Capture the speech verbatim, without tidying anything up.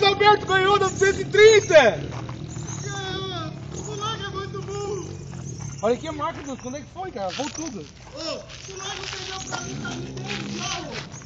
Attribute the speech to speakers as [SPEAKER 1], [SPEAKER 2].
[SPEAKER 1] Alberto ganhou da duzentos e trinta!
[SPEAKER 2] Ganhou! O Lago é muito burro!
[SPEAKER 1] Olha aqui a marca, Deus, quando é que foi, cara? Vou tudo!
[SPEAKER 2] Ô, o Lago perdeu pra mim, tá me dando,